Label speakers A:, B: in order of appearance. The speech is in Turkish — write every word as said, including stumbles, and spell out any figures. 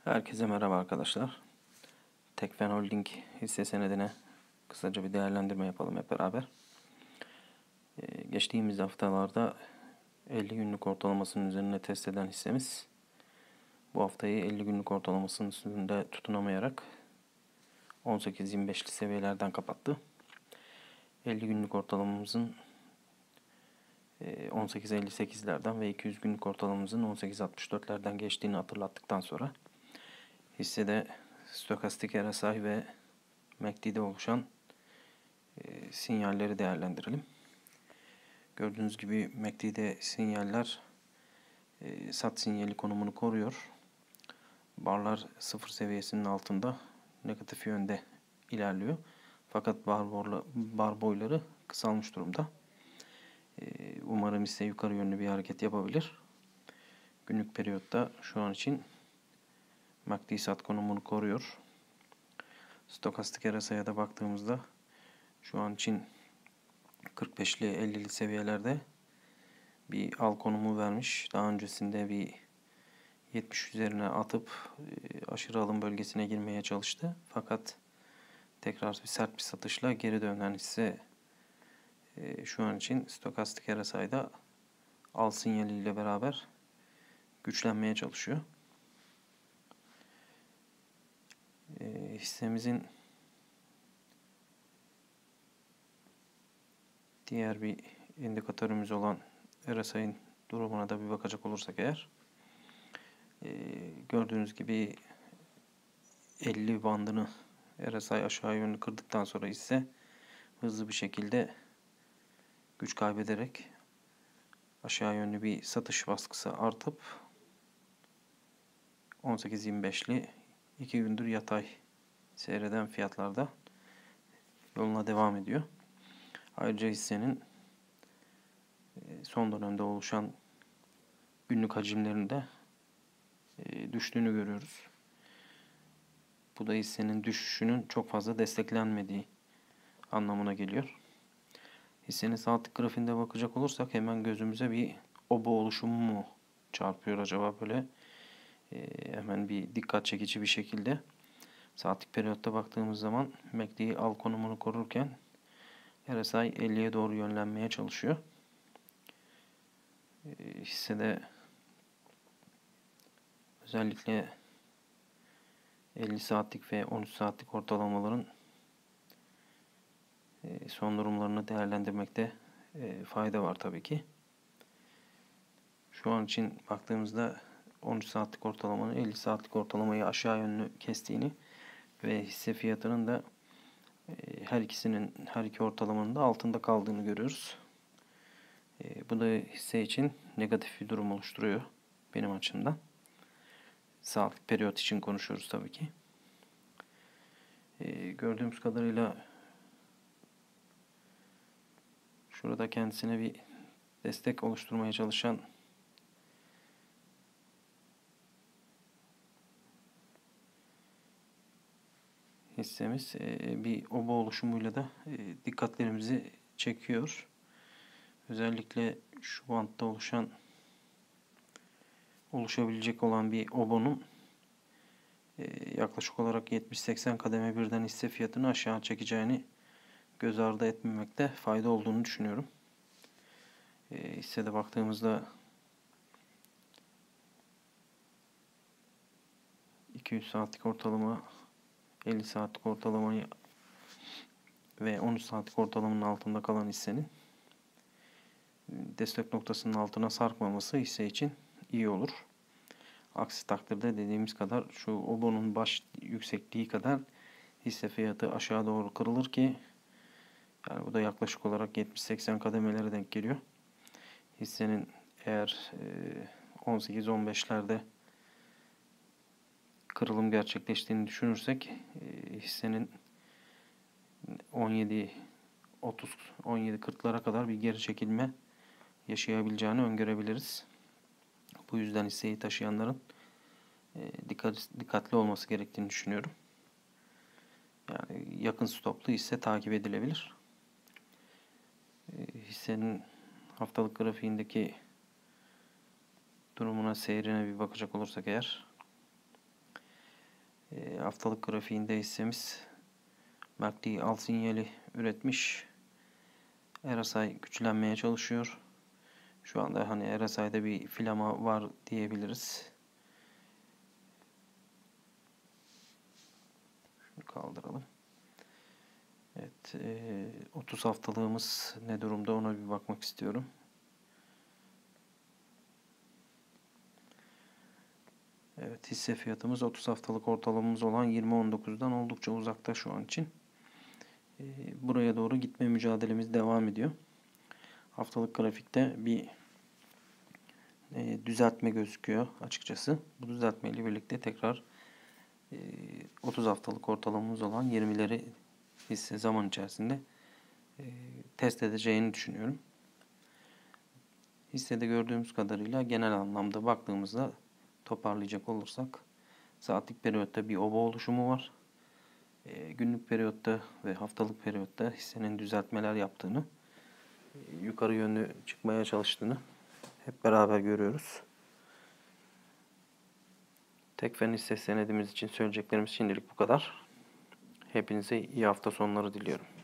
A: Herkese merhaba arkadaşlar. Tekfen Holding hisse senedine kısaca bir değerlendirme yapalım hep beraber. Ee, geçtiğimiz haftalarda elli günlük ortalamasının üzerine test eden hissemiz bu haftayı elli günlük ortalamasının üstünde tutunamayarak on sekiz yirmi beşli seviyelerden kapattı. elli günlük ortalamamızın on sekiz elli sekizlerden ve iki yüz günlük ortalamamızın on sekiz altmış dörtlerden geçtiğini hatırlattıktan sonra hissede stokastik R S I ve M A C D'de oluşan e, sinyalleri değerlendirelim. Gördüğünüz gibi M A C D'de sinyaller e, sat sinyali konumunu koruyor. Barlar sıfır seviyesinin altında negatif yönde ilerliyor. Fakat bar, borla, bar boyları kısalmış durumda. E, umarım hisse yukarı yönlü bir hareket yapabilir. Günlük periyotta şu an için M A C D sat konumunu koruyor. Stokastik R S I'ye de baktığımızda şu an için kırk beşli ellili seviyelerde bir al konumu vermiş. Daha öncesinde bir yetmiş üzerine atıp aşırı alım bölgesine girmeye çalıştı. Fakat tekrar bir sert bir satışla geri dönen hisse şu an için stokastik R S I'da al sinyaliyle beraber güçlenmeye çalışıyor. Hissemizin diğer bir indikatörümüz olan R S I'nin durumuna da bir bakacak olursak eğer, gördüğünüz gibi elli bandını R S I aşağı yönlü kırdıktan sonra ise hızlı bir şekilde güç kaybederek aşağı yönlü bir satış baskısı artıp on sekiz yirmi beşli iki gündür yatay seyreden fiyatlarda yoluna devam ediyor. Ayrıca hissenin son dönemde oluşan günlük hacimlerinde düştüğünü görüyoruz. Bu da hissenin düşüşünün çok fazla desteklenmediği anlamına geliyor. Hissenin saatlik grafiğinde bakacak olursak hemen gözümüze bir obo oluşumu mu çarpıyor acaba böyle e, hemen bir dikkat çekici bir şekilde. Saatlik periyotta baktığımız zaman M A C D al konumunu korurken R S I elliye doğru yönlenmeye çalışıyor. E, hissede özellikle elli saatlik ve on üç saatlik ortalamaların e, son durumlarını değerlendirmekte e, fayda var tabii ki. Şu an için baktığımızda on üç saatlik ortalamanın elli saatlik ortalamayı aşağı yönlü kestiğini ve hisse fiyatının da e, her ikisinin her iki ortalamanın da altında kaldığını görüyoruz. E, bu da hisse için negatif bir durum oluşturuyor benim açımdan. Saatlik periyot için konuşuyoruz tabii ki. E, gördüğümüz kadarıyla şurada kendisine bir destek oluşturmaya çalışan hissemiz bir oba oluşumuyla da dikkatlerimizi çekiyor. Özellikle şu bantta oluşan oluşabilecek olan bir obonun yaklaşık olarak yetmiş seksen kademe birden hisse fiyatını aşağı çekeceğini göz ardı etmemekte fayda olduğunu düşünüyorum. Hissede baktığımızda iki yüz saatlik ortalama, elli saatlik ortalamayı ve on üç saatlik ortalamanın altında kalan hissenin destek noktasının altına sarkmaması hisse için iyi olur. Aksi takdirde dediğimiz kadar şu obonun baş yüksekliği kadar hisse fiyatı aşağı doğru kırılır ki yani bu da yaklaşık olarak yetmiş seksen kademelere denk geliyor. Hissenin eğer on sekiz on beşlerde kırılım gerçekleştiğini düşünürsek hissenin on yedi otuz on yedi kırklara kadar bir geri çekilme yaşayabileceğini öngörebiliriz. Bu yüzden hisseyi taşıyanların dikkat, dikkatli olması gerektiğini düşünüyorum. Yani yakın stoplu hisse takip edilebilir. Hissenin haftalık grafiğindeki durumuna, seyrine bir bakacak olursak eğer E, haftalık grafiğinde hissemiz M A C D al sinyali üretmiş. R S I güçlenmeye çalışıyor. Şu anda hani R S I'de bir filama var diyebiliriz. Şunu kaldıralım. Evet, e, otuz haftalığımız ne durumda ona bir bakmak istiyorum. Evet, hisse fiyatımız otuz haftalık ortalamamız olan yirmi on dokuzdan oldukça uzakta şu an için. E, buraya doğru gitme mücadelemiz devam ediyor. Haftalık grafikte bir e, düzeltme gözüküyor açıkçası. Bu düzeltme ile birlikte tekrar e, otuz haftalık ortalamamız olan yirmileri hisse zaman içerisinde e, test edeceğini düşünüyorum. Hissede gördüğümüz kadarıyla genel anlamda baktığımızda toparlayacak olursak saatlik periyotta bir oba oluşumu var. E, günlük periyotta ve haftalık periyotta hissenin düzeltmeler yaptığını, e, yukarı yönlü çıkmaya çalıştığını hep beraber görüyoruz. Tekfen hisse senedimiz için söyleyeceklerimiz şimdilik bu kadar. Hepinize iyi hafta sonları diliyorum.